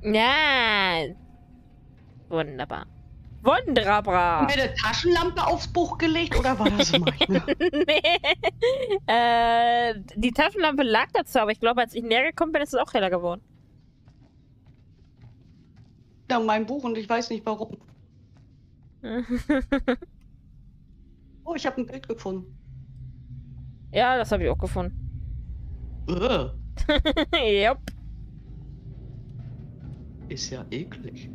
Ja. Wunderbar. Wunderbar. Mir eine Taschenlampe aufs Buch gelegt oder war das meine? Nee. Die Taschenlampe lag dazu, aber ich glaube, als ich näher gekommen bin, ist es auch heller geworden. Ja, mein Buch und ich weiß nicht warum. Oh, ich habe ein Bild gefunden. Ja, das habe ich auch gefunden. Jupp. Ist ja eklig.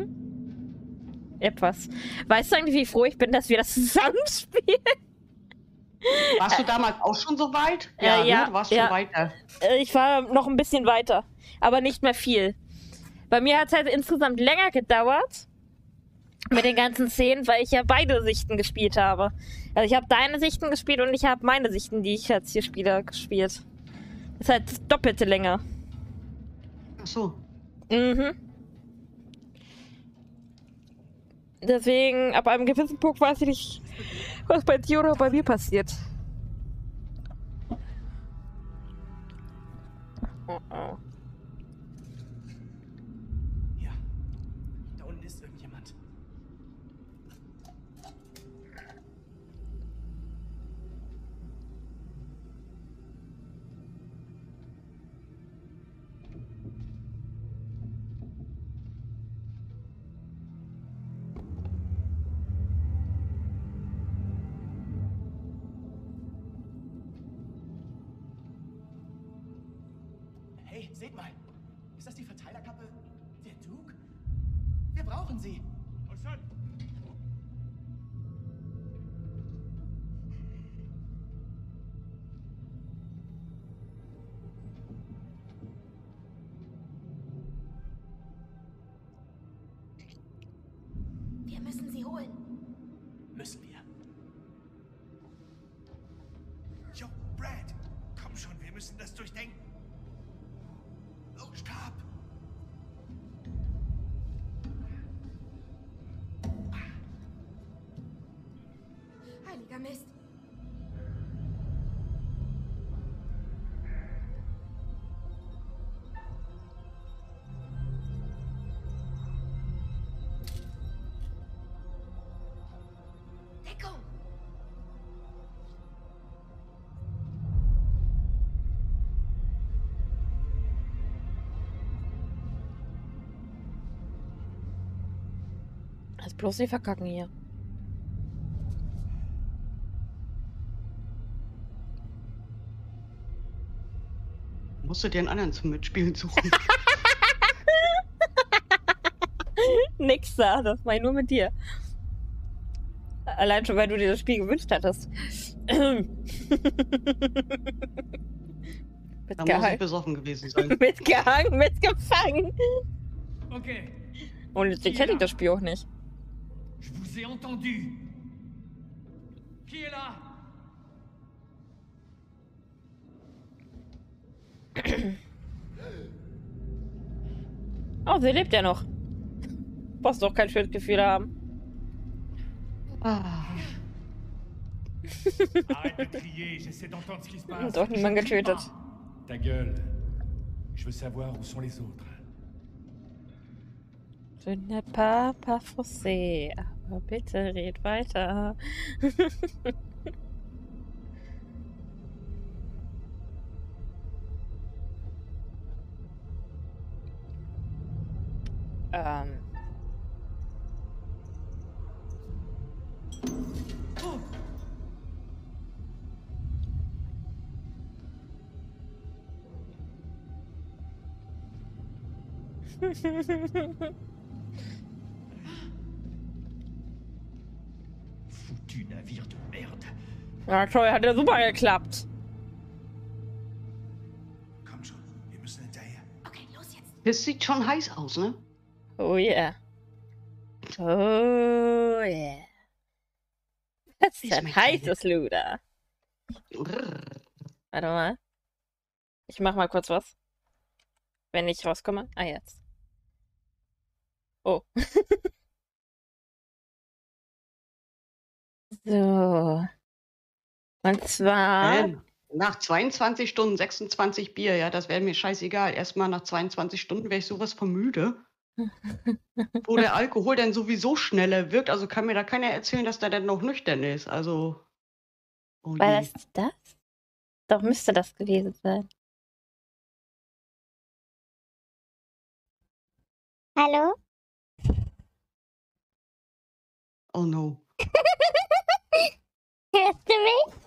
Etwas. Weißt du eigentlich, wie froh ich bin, dass wir das zusammen spielen? Warst du damals auch schon so weit? Ja, Ne? Du warst schon weiter. Ich war noch ein bisschen weiter, aber nicht mehr viel. Bei mir hat es halt insgesamt länger gedauert mit den ganzen Szenen, weil ich ja beide Sichten gespielt habe. Also ich habe deine Sichten gespielt und ich habe meine Sichten, die ich jetzt hier spiele, gespielt. Das ist halt doppelte Länge. Ach so. Deswegen, ab einem gewissen Punkt weiß ich nicht, was bei dir oder bei mir passiert. Oh oh. Ja, da unten ist irgendjemand. Hey, seht mal. Ist das die Verteilerkappe der Duke? Wir brauchen sie. Wir müssen sie holen. Müssen wir. Jo, Brad. Komm schon, wir müssen das durchdenken. Oh, stopp. Heiliger Mist. Deckung. Das bloß nicht verkacken hier. Musst du dir einen anderen zum Mitspielen suchen? Nix da, das mach ich nur mit dir. Allein schon, weil du dir das Spiel gewünscht hattest. Da muss ich besoffen gewesen sein. Mitgehangen, mitgefangen. Okay. Und jetzt kenne ich das Spiel auch nicht. Je vous ai entendu. Qui est là? Oh, sie lebt ja noch. Brauchst doch kein schönes Gefühl haben. Ah. Arrête de crier, j'essaie d'entendre ce qui se passe. Doch niemand getötet. Ta gueule. Je veux savoir où sont les autres. Je n'ai pas forcé, aber bitte red weiter. Foutu navire de merde. Ja, toll, hat ja super geklappt. Komm schon, wir müssen hinterher. Okay, los jetzt. Das sieht schon heiß aus, ne? Oh yeah. Oh yeah. Das ist ein heißes Luder. Warte mal. Ich mach mal kurz was. Wenn ich rauskomme. Ah, jetzt. Oh. So. Und zwar Nach 22 Stunden 26 Bier, ja, das wäre mir scheißegal. Erstmal nach 22 Stunden wäre ich sowas von müde. Wo der Alkohol dann sowieso schneller wirkt, also kann mir da keiner erzählen, dass der dann noch nüchtern ist. Also. Oh War je. das? Doch, müsste das gewesen sein. Hallo? Oh no. Hörst du mich?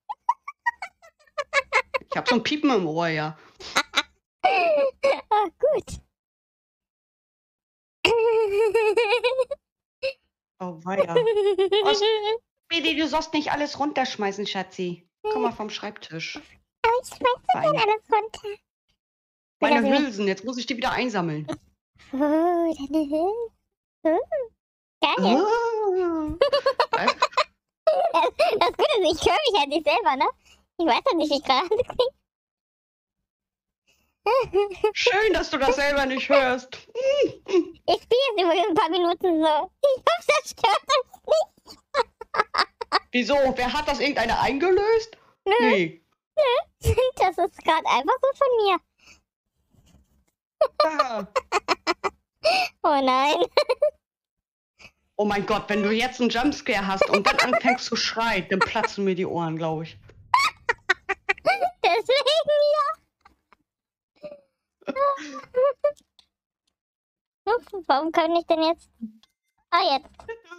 Ich habe so ein Piepen im Ohr, ja. Oh, gut. Oh weia. Was? Baby, du sollst nicht alles runterschmeißen, Schatzi. Komm mal vom Schreibtisch. Aber ich schmeiß das dann alles runter. Meine Oder Hülsen, jetzt muss ich die wieder einsammeln. Oh, deine Hülsen. Geil. Was? Das Gute ist, ich höre mich halt nicht selber, ne? Ich weiß ja nicht, wie ich gerade klinge. Schön, dass du das selber nicht hörst. Ich spiele jetzt übrigens ein paar Minuten so. Ich hoffe, das stört uns nicht. Wieso? Wer hat das irgendeiner eingelöst? Nö. Nee. Das ist gerade einfach so von mir. Ah. Oh nein. Oh mein Gott, wenn du jetzt einen Jumpscare hast und dann anfängst zu schreien, dann platzen mir die Ohren, glaube ich. Deswegen ja. Warum kann ich denn jetzt... Ah, jetzt.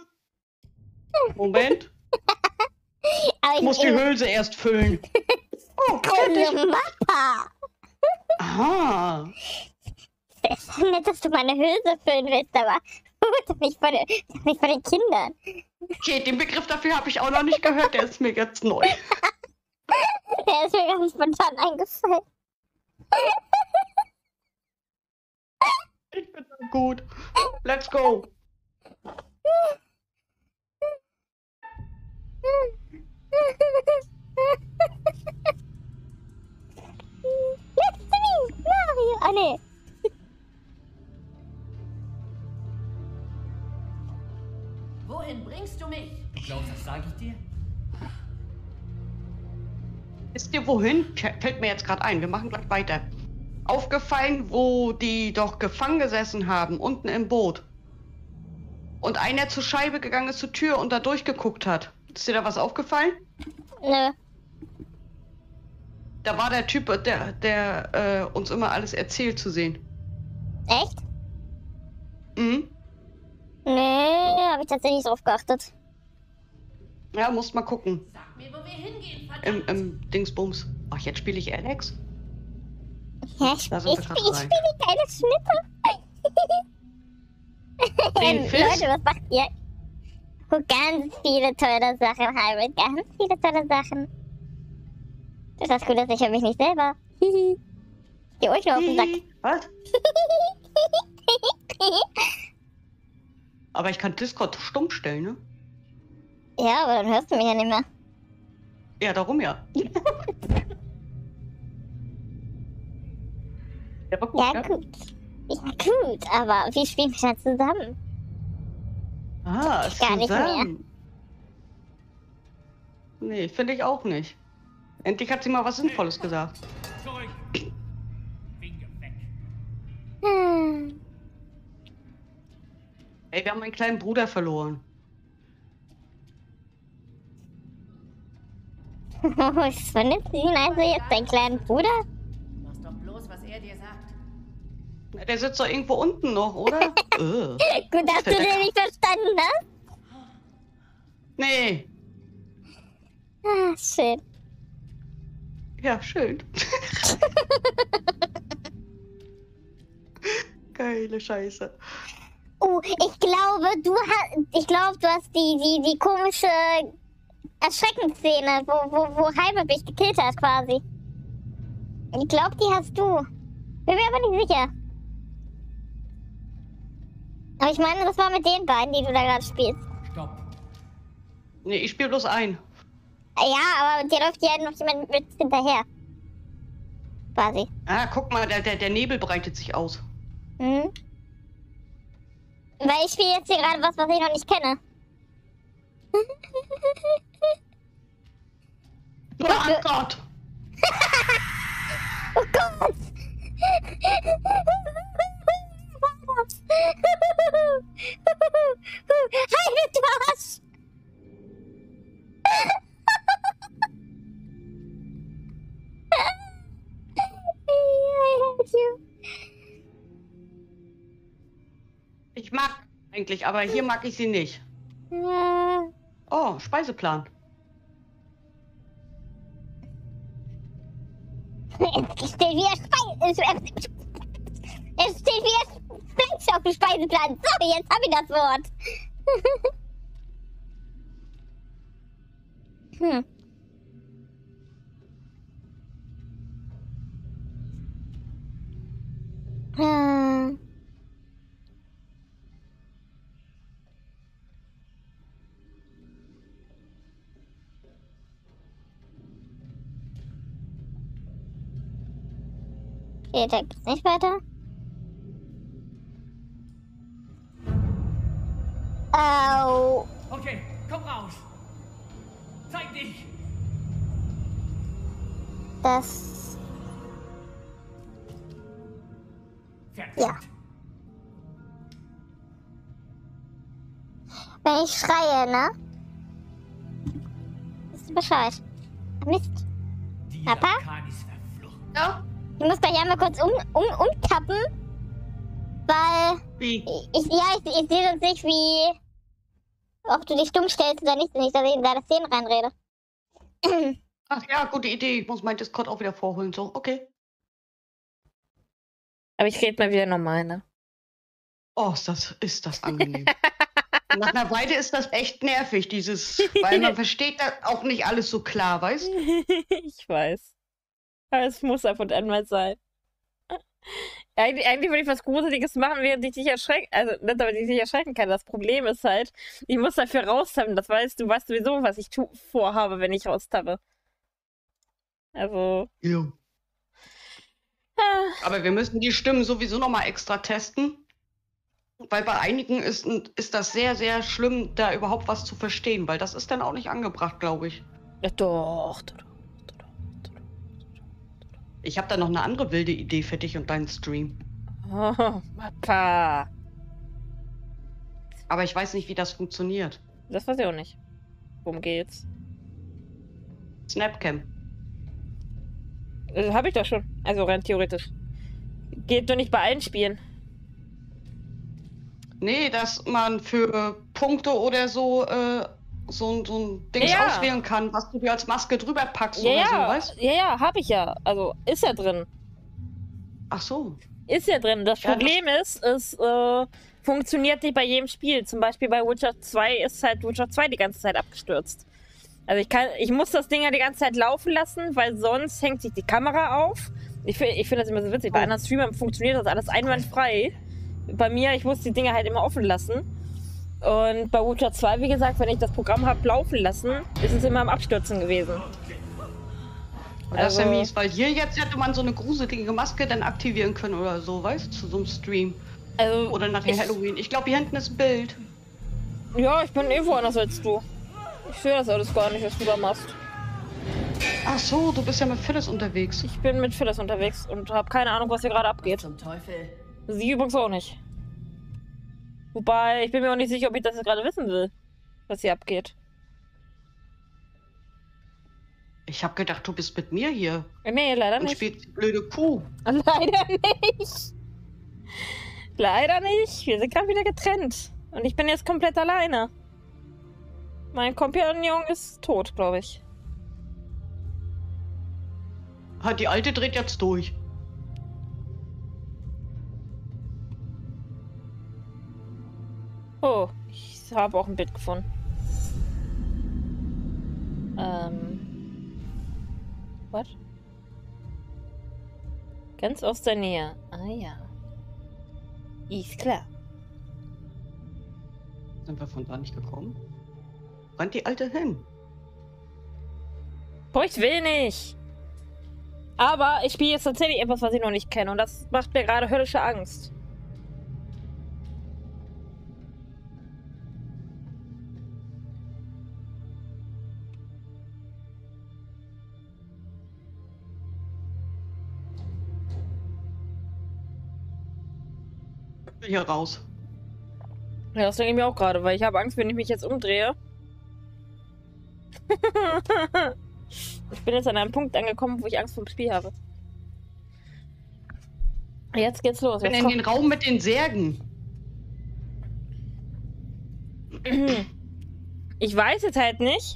Moment, Aber ich muss die Hülse erst füllen. Oh, fertig. Also, Mappa. Aha. Es ist nett, dass du meine Hülse füllen willst, aber doch nicht vor den Kindern. Okay, den Begriff dafür habe ich auch noch nicht gehört, der ist mir jetzt neu. Der ist mir ganz spontan eingefallen. Ich bin so gut. Let's go. Let's sing, Mario. Ah, nee. Wohin bringst du mich? Klaus, das sage ich dir. Wisst ihr wohin? Fällt mir jetzt gerade ein. Wir machen gleich weiter. Aufgefallen, wo die doch gefangen gesessen haben, unten im Boot. Und einer zur Scheibe gegangen ist, zur Tür und da durchgeguckt hat. Ist dir da was aufgefallen? Nö. Da war der Typ, der uns immer alles erzählt, zu sehen. Echt? Mhm. Nee, habe ich tatsächlich nicht drauf geachtet. Ja, musst mal gucken. Sag mir, wo wir hingehen, verdammt. Im Dingsbums. Ach, jetzt spiele ich Alex? Ja, ich Da spiele sind wir die grad rein. kleine Schnitte. Den Fisch? Leute, was macht ihr? Oh, ganz viele tolle Sachen, Hybrid. Ganz viele tolle Sachen. Das ist das Coole, ich höre mich nicht selber. Geh euch nur auf den Sack. Was? Aber ich kann Discord stumm stellen, ne? Ja, aber dann hörst du mich ja nicht mehr. Ja, darum ja. Der war gut, Ja, ja? gut. Ja, gut, aber wie spielen wir dann zusammen? Ah, Gar nicht zusammen. Nee, finde ich auch nicht. Endlich hat sie mal was Sinnvolles gesagt. Zurück. Finger weg. Hm. Ey, wir haben meinen kleinen Bruder verloren. Was findest du ihn also jetzt, deinen kleinen Bruder? Mach doch bloß, was er dir sagt. Na, der sitzt doch irgendwo unten noch, oder? Gut, dass du den nicht verstanden hast. Nee. Ah, schön. Ja, schön. Geile Scheiße. Oh, ich glaube, du hast die komische Erschreckensszene, wo Hybrid mich gekillt hat, quasi. Ich glaube, die hast du. Bin mir aber nicht sicher. Aber ich meine, das war mit den beiden, die du da gerade spielst. Stopp. Nee, ich spiele bloß ein. Ja, aber dir läuft ja noch jemand mit hinterher. Quasi. Ah, guck mal, der Nebel breitet sich aus. Mhm. Weil ich spiele jetzt hier gerade was ich noch nicht kenne. Oh Gott! Oh Gott! Halt was! I hate you. Ich mag eigentlich, aber hier mag ich sie nicht. Ja. Oh, Speiseplan. Es steht wieder es steht wieder Fleisch auf dem Speiseplan. So, jetzt habe ich das Wort. Hm. Hm. Okay, da geht's nicht weiter. Oh. Okay, komm raus. Zeig dich. Das. Fertig. Ja. Wenn ich schreie, ne? Wisst ihr Bescheid? Mist. Dieser Papa? Kahn ist verflucht. Ja? Ich muss gleich einmal kurz umkappen, weil Wie? ich sehe sonst nicht, wie, ob du dich stumm stellst oder nicht, dass ich in deine Szenen reinrede. Ach ja, gute Idee. Ich muss mein Discord auch wieder vorholen. So, okay. Aber ich rede mal wieder normal, ne? Oh, ist das angenehm. Nach einer Weile ist das echt nervig, weil man versteht da auch nicht alles so klar, weißt? Ich weiß. Aber es muss ab und an mal sein. Eigentlich würde ich was Gruseliges machen, während ich dich erschrecken, also nicht, damit ich dich erschrecken kann. Das Problem ist halt, ich muss dafür raustappen. Das weißt du, weißt sowieso, was ich vorhabe, wenn ich raustappe. Also. Ja. Aber wir müssen die Stimmen sowieso nochmal extra testen. Weil bei einigen ist das sehr, sehr schlimm, da überhaupt was zu verstehen, weil das ist dann auch nicht angebracht, glaube ich. Ja, doch. Ich habe da noch eine andere wilde Idee für dich und deinen Stream. Oh, Papa. Aber ich weiß nicht, wie das funktioniert. Das weiß ich auch nicht. Worum geht's? Snapcam. Habe ich doch schon. Also rein theoretisch. Geht doch nicht bei allen Spielen. Nee, dass man für Punkte oder so so ein Dings Ja. auswählen kann, was du dir als Maske drüber packst Ja, oder so, ja. weißt? Ja, hab ich ja. Also ist ja drin. Ach so. Ist ja drin. Das Ja, Problem ist, es funktioniert nicht bei jedem Spiel. Zum Beispiel bei Witcher 2 ist halt Witcher 2 die ganze Zeit abgestürzt. Also ich muss das Ding ja die ganze Zeit laufen lassen, weil sonst hängt sich die Kamera auf. Ich finde das immer so witzig. Bei anderen Streamern funktioniert das alles einwandfrei. Bei mir, ich muss die Dinge halt immer offen lassen. Und bei Witcher 2, wie gesagt, wenn ich das Programm habe laufen lassen, ist es immer am Abstürzen gewesen. Und das ist ja Also- mies, weil hier jetzt hätte man so eine gruselige Maske dann aktivieren können oder so, weißt du, zu so einem Stream. Also, Oder nachher Halloween. Ich glaube, hier hinten ist ein Bild. ja, ich bin eh woanders als du. Ich sehe das alles gar nicht, was du da machst. Ach so, du bist ja mit Phyllis unterwegs. Ich bin mit Phyllis unterwegs und habe keine Ahnung, was hier gerade abgeht. Zum Teufel. Sie übrigens auch nicht. Wobei, ich bin mir auch nicht sicher, ob ich das jetzt gerade wissen will, was hier abgeht. Ich habe gedacht, du bist mit mir hier Nee, leider und nicht. spielst die blöde Kuh. Leider nicht. Leider nicht. Wir sind gerade wieder getrennt. Und ich bin jetzt komplett alleine. Mein Kompagnon ist tot, glaube ich. Die Alte dreht jetzt durch. Oh, ich habe auch ein Bild gefunden. What? Ganz aus der Nähe. Ah ja. Ist klar. Sind wir von da nicht gekommen? Rennt die Alte hin? Boah, ich will nicht. Aber ich spiele jetzt tatsächlich etwas, was ich noch nicht kenne. Und das macht mir gerade höllische Angst. Hier raus. Ja, das denke ich mir auch gerade, weil ich habe Angst, wenn ich mich jetzt umdrehe. Ich bin jetzt an einem Punkt angekommen, wo ich Angst vor dem Spiel habe. Jetzt geht's los. Ich bin in den Raum mit den Särgen. Ich weiß jetzt halt nicht,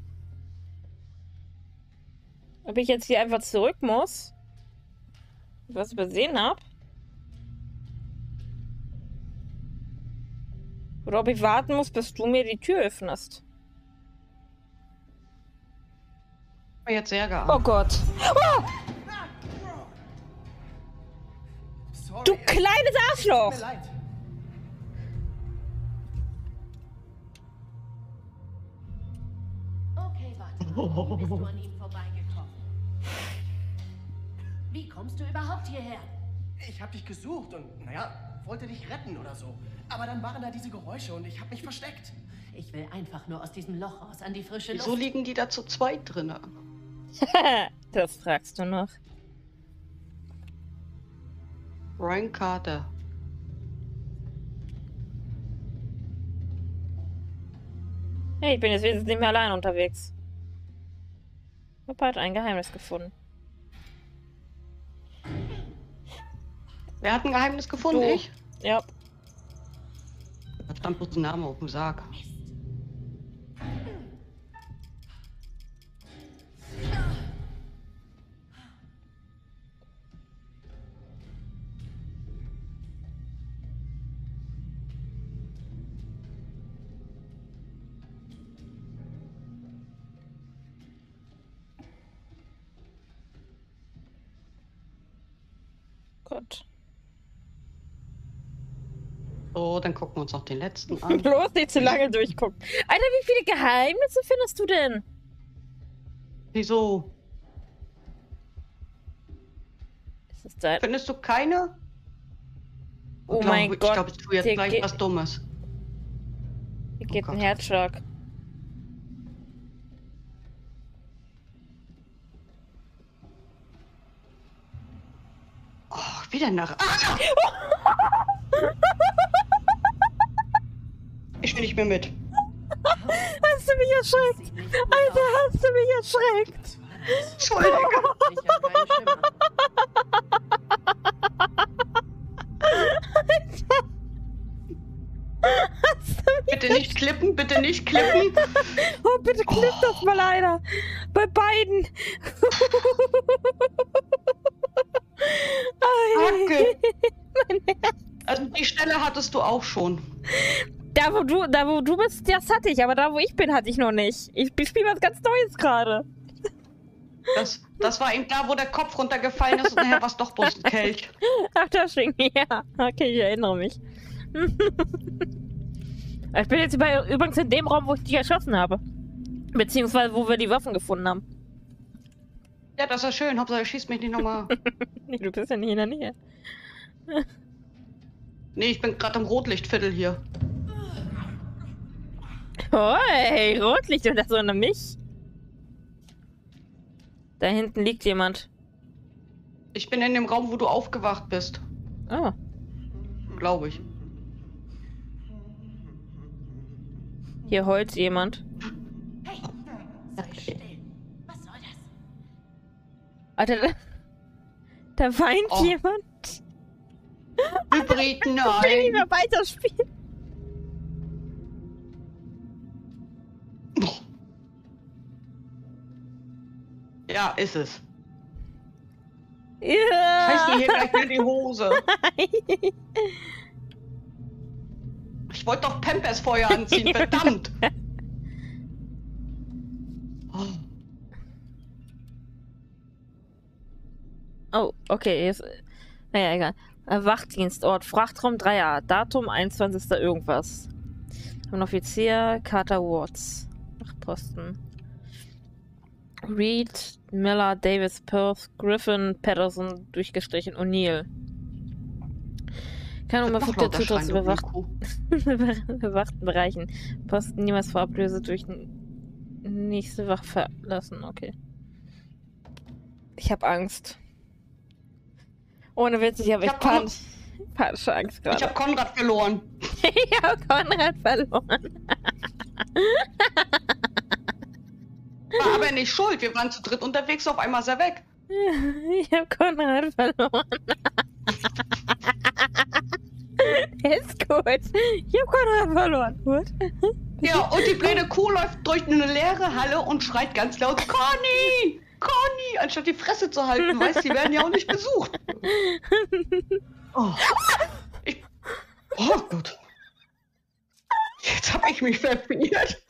ob ich jetzt hier einfach zurück muss. Was übersehen habe. Oder ob ich warten muss, bis du mir die Tür öffnest. Jetzt Särge an. Oh Gott. Oh, Sorry, du kleines Arschloch! tut mir leid. Okay, warte. Wie bist du an ihm vorbeigekommen? Wie kommst du überhaupt hierher? Ich habe dich gesucht und, naja, wollte dich retten oder so. Aber dann waren da diese Geräusche und ich habe mich versteckt. Ich will einfach nur aus diesem Loch raus an die frische Luft. Wieso liegen die da zu zweit drin? Das fragst du noch. Ryan Carter. Hey, ich bin jetzt wenigstens nicht mehr allein unterwegs. Papa hat ein Geheimnis gefunden. Wer hat ein Geheimnis gefunden? Du. Ich? Ja. Da stand bloß ein Name auf dem Sarg. Gott. So, dann gucken wir uns noch den letzten an. Bloß nicht zu lange durchgucken. Alter, wie viele Geheimnisse findest du denn? Wieso? Ist das dein... Findest du keine? Oh mein Gott. Ich glaube, ich tue jetzt dir gleich geht- was Dummes. Hier geht ein Gott. Herzschlag. Oh, wieder nach. Ah! Ich will nicht mehr mit. Hast du mich erschreckt? Alter, hast du mich erschreckt? Entschuldige. Ich habe keinen Schimmer. Bitte nicht klippen, bitte nicht klippen. Oh, bitte klipp das mal einer. Bei beiden. Hacke. Also die Stelle hattest du auch schon. Da wo du bist, das hatte ich, aber da wo ich bin, hatte ich noch nicht. Ich spiele was ganz Neues gerade. Das war eben da, wo der Kopf runtergefallen ist und nachher war es doch bloß ein Kelch. Ach, da schwingt ja. Okay, ich erinnere mich. Ich bin jetzt übrigens in dem Raum, wo ich dich erschossen habe. Beziehungsweise, wo wir die Waffen gefunden haben. Ja, das ist ja schön. Hauptsache, er schießt mich nicht nochmal. Nee, du bist ja nicht in der Nähe. Nee, ich bin gerade im Rotlichtviertel hier. Oh, hey, Rotlicht und das so eine mich. Da hinten liegt jemand. Ich bin in dem Raum, wo du aufgewacht bist. Oh. Glaube ich. Hier heult jemand. Hey, sei still. Was soll das? Alter, da weint Oh. jemand. Hybrid, Ich will nicht nein. mehr weiterspielen. Ja, ist es. Ja. Scheiß dir hier gleich in die Hose. Ich wollte doch Pampers vorher anziehen, Ja. verdammt. Oh. Oh, okay. Jetzt, naja, egal. Wachdienstort, Frachtraum 3A, Datum 21. irgendwas. Ein Offizier, Carter Watts. Posten. Reed, Miller, Davis, Perth, Griffin, Patterson, durchgestrichen, O'Neill. Kann Noch unbefugter lauter Zutritt zu Schweine bewachten. Bewachten Bereichen. Posten niemals vor Ablöse durch nächste Wache verlassen. Okay. Ich hab Angst. Ohne Witz, ich hab echt hab auch noch- Panik. Falsche Angst Ich gerade. habe Konrad verloren. Ich habe Konrad verloren. War aber nicht schuld. Wir waren zu dritt unterwegs, auf einmal ist er weg. Ich habe Konrad verloren. Ist gut. Ich habe Konrad verloren. Gut. Ja, und die blöde Kuh läuft durch eine leere Halle und schreit ganz laut, Conny! Conny! Anstatt die Fresse zu halten, weißt, die werden ja auch nicht besucht. Oh, oh Gott. Jetzt habe ich mich verfehlt.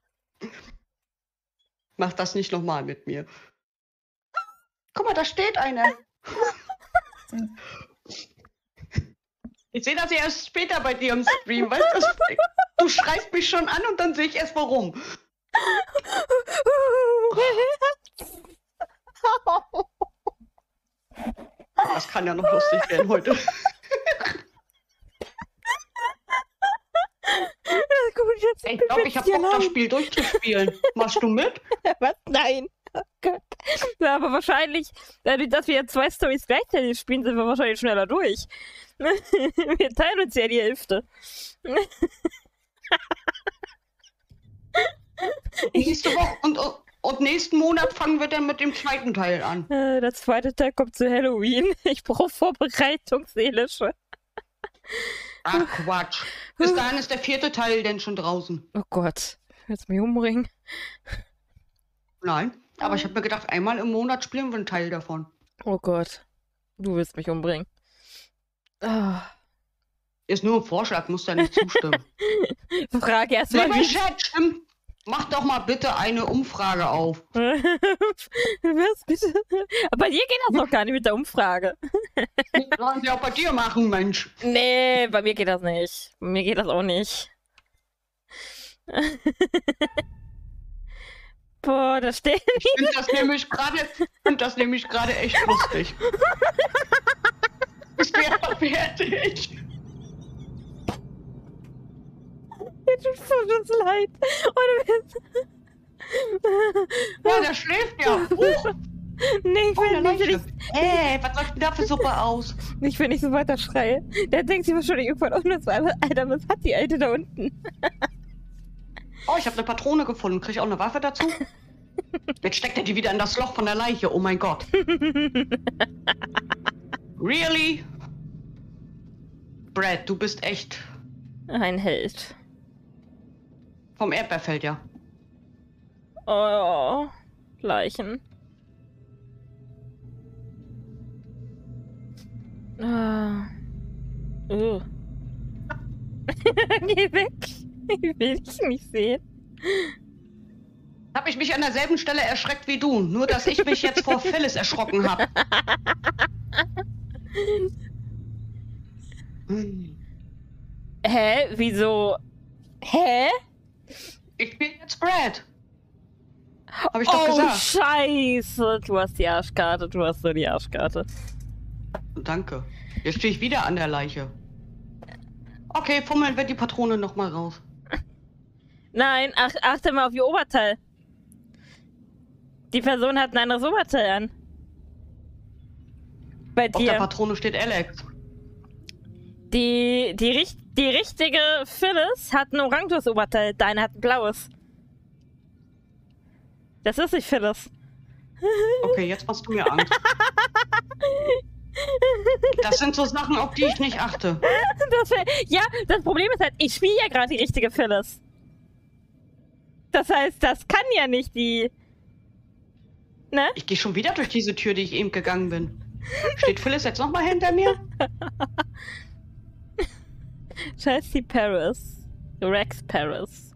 Mach das nicht nochmal mit mir. Guck mal, da steht einer. Ich sehe das ja erst später bei dir im Stream, weißt du? Du schreist mich schon an und dann sehe ich erst warum. Das kann ja noch lustig werden heute. Gut, jetzt Ich glaube, ich habe Bock, das Spiel durchzuspielen. Machst du mit? Was? Nein. Oh Gott. Ja, aber wahrscheinlich, dadurch, dass wir jetzt 2 Storys gleichzeitig spielen, sind wir wahrscheinlich schneller durch. Wir teilen uns ja die Hälfte. Nächste Woche und nächsten Monat fangen wir dann mit dem zweiten Teil an. Der zweite Teil kommt zu Halloween. Ich brauche Vorbereitung, seelische. Ach Quatsch. Bis dahin ist der 4. Teil denn schon draußen. Oh Gott. Willst du mich umbringen? Nein, aber ich habe mir gedacht, einmal im Monat spielen wir einen Teil davon. Oh Gott. Du willst mich umbringen. Ah. Ist nur ein Vorschlag, musst ja nicht zustimmen. Frage erstmal. Lieber Chat, stimmt. Mach doch mal bitte eine Umfrage auf. Was bitte? Aber bei dir geht das noch gar nicht mit der Umfrage. Sollen sie auch bei dir machen, Mensch. Nee, bei mir geht das nicht. Bei mir geht das auch nicht. Boah, da stehen Ich finde das nämlich gerade echt lustig. Ich wäre fertig. Mir tut voll uns leid. Ja, der schläft ja. Nee, ich will nicht. Was läuft denn da für Suppe aus? Nicht, wenn ich so weiter schreie. Der denkt sich wahrscheinlich irgendwann, oh, das war, Alter, was hat die Alte da unten? Oh, ich habe eine Patrone gefunden. Krieg ich auch eine Waffe dazu? Jetzt steckt er die wieder in das Loch von der Leiche. Oh mein Gott. Really? Brad, du bist echt Ein Held. vom Erdbeerfeld, ja. Oh, Leichen. Ah. Geh weg. Ich will dich nicht sehen. Habe ich mich an derselben Stelle erschreckt wie du. Nur, dass ich mich jetzt vor Phyllis erschrocken habe. Hä? Wieso? Hä? Ich bin jetzt Brad. Habe ich doch Oh, gesagt. Scheiße. Du hast die Arschkarte. Du hast so die Arschkarte. Danke. Jetzt stehe ich wieder an der Leiche. Okay, fummeln wir die Patrone nochmal raus. Nein, achte mal auf ihr Oberteil. Die Person hat ein anderes Oberteil an. Bei Auf der dir. Patrone steht Alex. Die richtige Phyllis hat ein oranges Oberteil. Deine hat ein blaues. Das ist nicht Phyllis. Okay, jetzt machst du mir Angst. Das sind so Sachen, auf die ich nicht achte. Ja, das Problem ist halt, ich spiele ja gerade die richtige Phyllis. Das heißt, das kann ja nicht die... Ne? Ich gehe schon wieder durch diese Tür, die ich eben gegangen bin. Steht Phyllis jetzt nochmal hinter mir? Chelsea Paris. Rex Paris.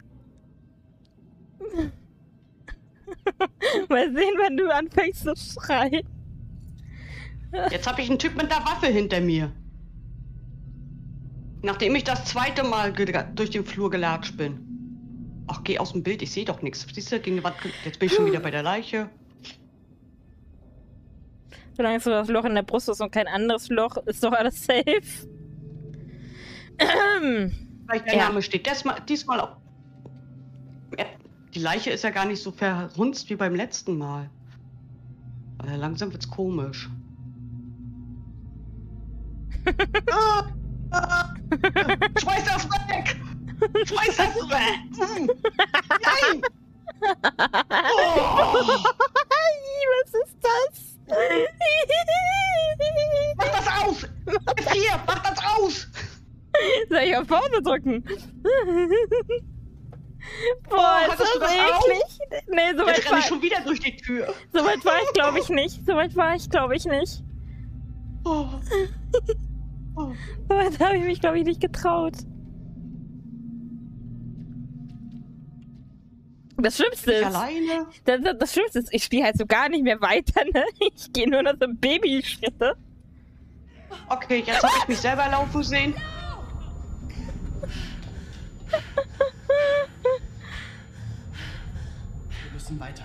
Mal sehen, wenn du anfängst zu schreien. Jetzt habe ich einen Typ mit einer Waffe hinter mir. Nachdem ich das zweite Mal durch den Flur gelatscht bin. Ach, geh aus dem Bild, ich sehe doch nichts. Siehst du, gegen die Wand, jetzt bin ich schon wieder bei der Leiche. Solange so das Loch in der Brust ist und kein anderes Loch, ist doch alles safe. Vielleicht der Name steht diesmal auch. Die Leiche ist ja gar nicht so verhunzt wie beim letzten Mal. Langsam wird's komisch. Schmeiß das weg! Schmeiß das weg! Nein! Oh. Was ist das? Mach das aus! F4, mach das aus! Soll ich auf Pause drücken? Boah, ist hattest das du das eklig. Nee, so Jetzt weit renne ich war schon wieder durch die Tür. so weit war ich, glaube ich, nicht. So weit war ich, glaube ich, nicht. Oh. Oh. So weit habe ich mich, glaube ich, nicht getraut. Das Schlimmste Ich ist, alleine? das Schlimmste ist, ich spiele halt so gar nicht mehr weiter, ne? Ich gehe nur noch so Babyschritte. Okay, jetzt habe ich mich selber laufen sehen. Wir müssen weiter.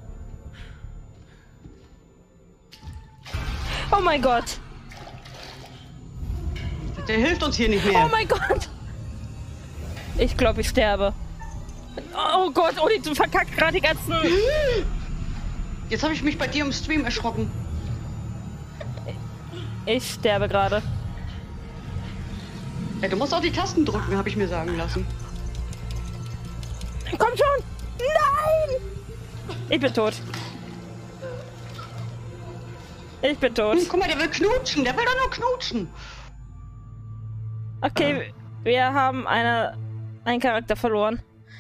Oh mein Gott. Der hilft uns hier nicht mehr. Oh mein Gott. Ich glaube, ich sterbe. Oh Gott, Uli, du verkackt gerade die ganzen... Jetzt habe ich mich bei dir im Stream erschrocken. Ich sterbe gerade. Ja, du musst auch die Tasten drücken, habe ich mir sagen lassen. Komm schon! Nein! Ich bin tot. Ich bin tot. Guck mal, der will knutschen. Der will doch nur knutschen. Okay, wir haben einen Charakter verloren.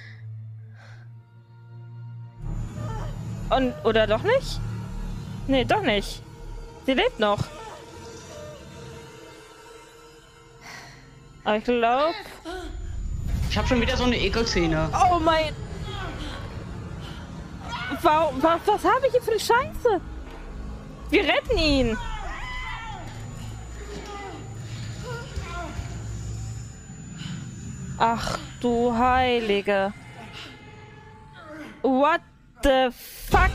Und, oder doch nicht? Nee, doch nicht. Sie lebt noch. Aber ich glaube... Ich habe schon wieder so eine Ekelszene. Oh mein... Was habe ich hier für eine Scheiße? Wir retten ihn. Ach du Heilige. What the fuck?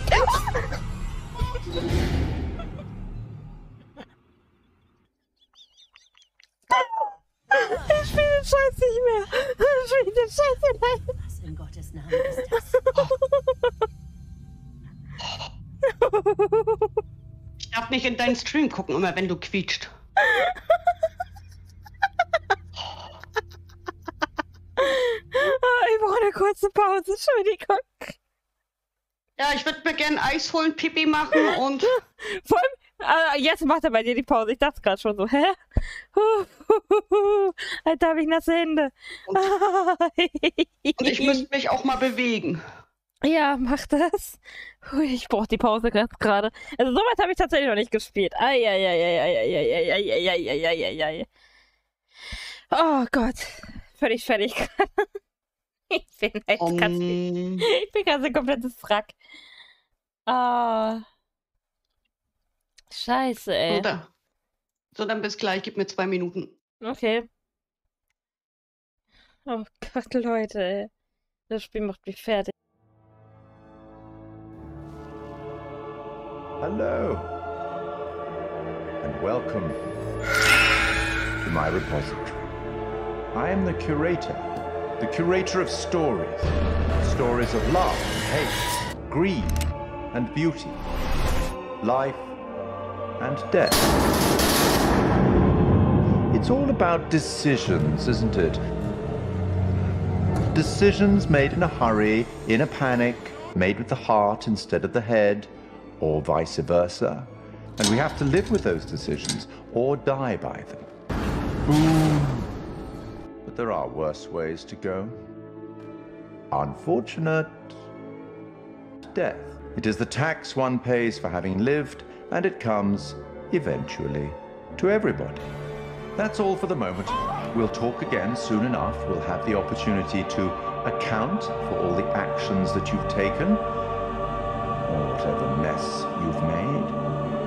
Ich spiele den Scheiß nicht mehr. Ich spiele den Scheiß nicht mehr. Was in Gottes Namen ist das? Ich darf nicht in deinen Stream gucken, immer wenn du quietscht. Ich brauche eine kurze Pause, Entschuldigung. Ja, ich würde mir gerne Eis holen, Pipi machen und... Vor allem, jetzt macht er bei dir die Pause. Ich dachte gerade schon so, hä? Alter, habe ich nasse Hände. Und ich müsste mich auch mal bewegen. Ja, mach das. Hui, ich brauche die Pause gerade. Also so weit habe ich tatsächlich noch nicht gespielt. Eieieiei. Oh Gott. Völlig fertig. Ich bin echt ich bin gerade so ein komplettes Wrack. Ah. Scheiße, ey. So, dann bis gleich. Gib mir 2 Minuten. Okay. Oh Gott, Leute, ey. Das Spiel macht mich fertig. Hello, and welcome to my repository. I am the curator of stories. Stories of love and hate, greed and beauty, life and death. It's all about decisions, isn't it? Decisions made in a hurry, in a panic, made with the heart instead of the head, or vice versa. And we have to live with those decisions or die by them. But there are worse ways to go. Unfortunate death. It is the tax one pays for having lived, and it comes, eventually, to everybody. That's all for the moment. We'll talk again soon enough. We'll have the opportunity to account for all the actions that you've taken, or whatever mess you've made.